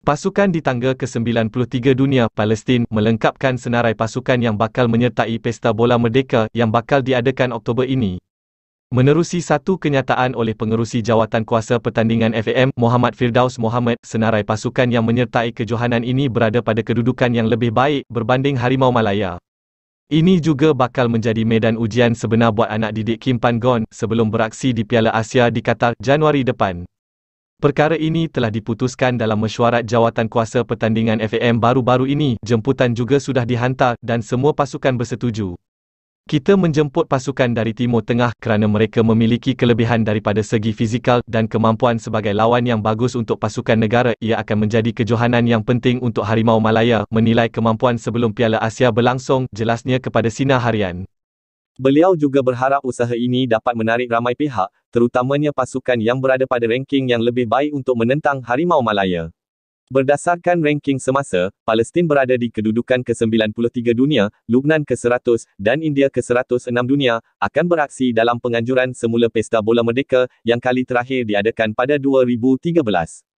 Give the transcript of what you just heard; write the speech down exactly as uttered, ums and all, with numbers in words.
Pasukan di tangga ke sembilan puluh tiga dunia, Palestin, melengkapkan senarai pasukan yang bakal menyertai Pesta Bola Merdeka yang bakal diadakan Oktober ini. Menerusi satu kenyataan oleh Pengerusi Jawatankuasa Pertandingan F A M, Muhammad Firdaus Mohamad, senarai pasukan yang menyertai kejohanan ini berada pada kedudukan yang lebih baik berbanding Harimau Malaya. Ini juga bakal menjadi medan ujian sebenar buat anak didik Kim Pan-gon sebelum beraksi di Piala Asia di Qatar, Januari depan. Perkara ini telah diputuskan dalam mesyuarat Jawatankuasa Pertandingan F A M baru-baru ini. Jemputan juga sudah dihantar dan semua pasukan bersetuju. Kita menjemput pasukan dari Timur Tengah kerana mereka memiliki kelebihan daripada segi fizikal dan kemampuan sebagai lawan yang bagus untuk pasukan negara. Ia akan menjadi kejohanan yang penting untuk Harimau Malaya menilai kemampuan sebelum Piala Asia berlangsung, jelasnya kepada Sinar Harian. Beliau juga berharap usaha ini dapat menarik ramai pihak, terutamanya pasukan yang berada pada ranking yang lebih baik untuk menentang Harimau Malaya. Berdasarkan ranking semasa, Palestin berada di kedudukan ke sembilan puluh tiga dunia, Lubnan ke seratus, dan India ke seratus enam dunia, akan beraksi dalam penganjuran semula Pesta Bola Merdeka, yang kali terakhir diadakan pada dua ribu tiga belas.